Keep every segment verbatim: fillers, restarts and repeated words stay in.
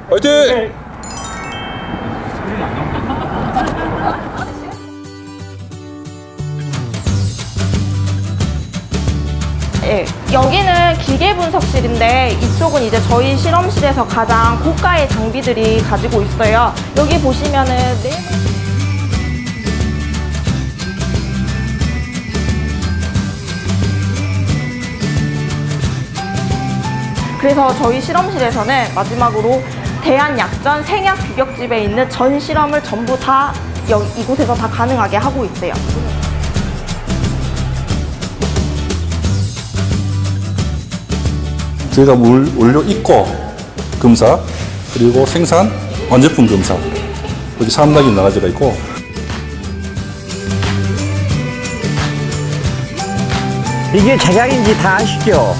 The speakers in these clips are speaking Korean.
화이팅! 네. 네, 여기는 기계 분석실인데 이쪽은 이제 저희 실험실에서 가장 고가의 장비들이 가지고 있어요. 여기 보시면은 네... 그래서 저희 실험실에서는 마지막으로 대한약전 생약 규격집에 있는 전 실험을 전부 다 여기 이곳에서 다 가능하게 하고 있어요. 저희가 물, 원료 입고 검사, 그리고 생산, 완제품 검사, 여기 삼각이 나가지가 있고. 이게 작약인지 다 아시죠?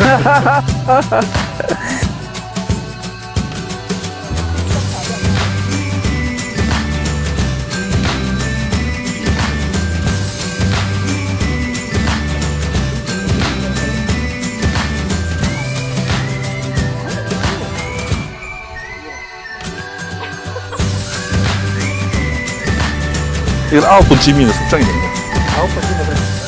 이건 아홉 번 짐이 있는 숙장이 됩니다. 아홉 번 짐이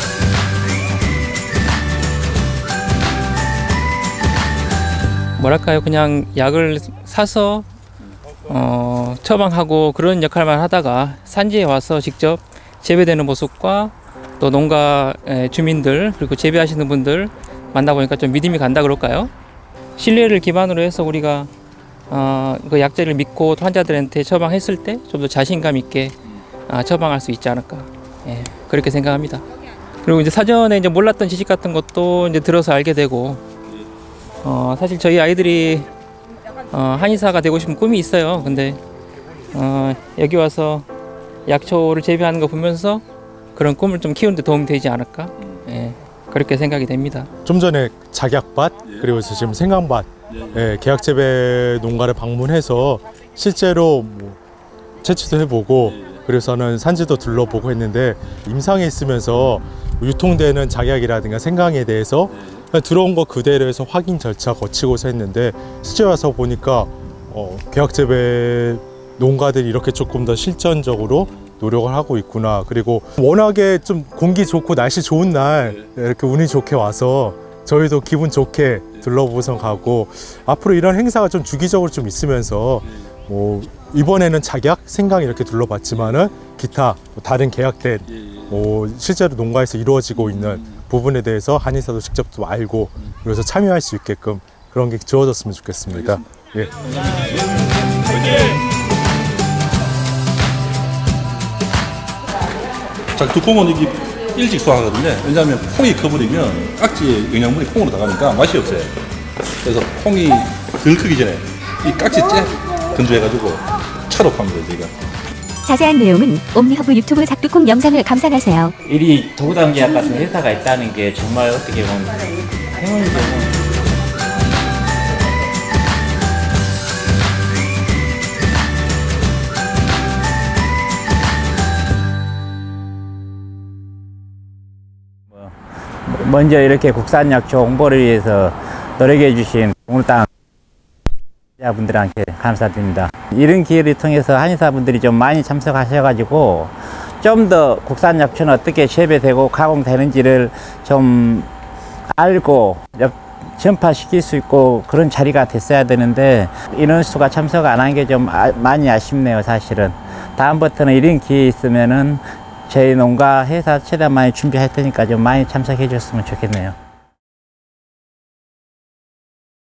뭐랄까요, 그냥 약을 사서 어, 처방하고 그런 역할만 하다가 산지에 와서 직접 재배되는 모습과 또 농가 주민들 그리고 재배하시는 분들 만나보니까 좀 믿음이 간다 그럴까요? 신뢰를 기반으로 해서 우리가 어, 그 약재를 믿고 환자들한테 처방했을 때 좀 더 자신감 있게 아, 처방할 수 있지 않을까, 예, 그렇게 생각합니다. 그리고 이제 사전에 이제 몰랐던 지식 같은 것도 이제 들어서 알게 되고, 어, 사실 저희 아이들이 어, 한의사가 되고 싶은 꿈이 있어요. 근데 어, 여기 와서 약초를 재배하는 거 보면서 그런 꿈을 좀 키우는 데 도움이 되지 않을까, 예, 그렇게 생각이 됩니다. 좀 전에 작약밭 그리고 지금 생강밭, 예, 계약재배 농가를 방문해서 실제로 뭐 채취도 해보고 그래서는 산지도 둘러보고 했는데 임상에 있으면서 유통되는 작약이라든가 생강에 대해서 들어온 거 그대로 해서 확인 절차 거치고서 했는데 실제 와서 보니까 어, 계약재배 농가들이 이렇게 조금 더 실전적으로 노력을 하고 있구나. 그리고 워낙에 좀 공기 좋고 날씨 좋은 날 이렇게 운이 좋게 와서 저희도 기분 좋게 둘러보고서 가고, 앞으로 이런 행사가 좀 주기적으로 좀 있으면서 뭐 이번에는 작약, 생강 이렇게 둘러봤지만은 기타 다른 계약된 뭐 실제로 농가에서 이루어지고 있는 부분에 대해서 한의사도 직접 또 알고 그래서 참여할 수 있게끔 그런 게 주어졌으면 좋겠습니다. 예. 자, 두콩은 이게 일찍 수확하거든요. 왜냐하면 콩이 커버리면 깍지의 영양분이 콩으로 나가니까 맛이 없어요. 그래서 콩이 덜 크기 전에 이 깍지 째 건조해가지고 차로 팝니다, 저희가. 자세한 내용은 옴니허브 유튜브 작두콩 영상을 감상하세요. 이 도구당제약 같은 회사가 있다는 게 정말 어떻게 보면 행운이죠. 먼저 이렇게 국산약초 홍보를 위해서 노력해 주신 동울땅 분들한테 감사드립니다. 이런 기회를 통해서 한의사분들이 좀 많이 참석하셔가지고 좀 더 국산 약초는 어떻게 재배되고 가공되는지를 좀 알고 전파시킬 수 있고 그런 자리가 됐어야 되는데 인원수가 참석 안 한 게 좀 많이 아쉽네요, 사실은. 다음부터는 이런 기회 있으면은 저희 농가 회사 최대한 많이 준비할 테니까 좀 많이 참석해 줬으면 좋겠네요.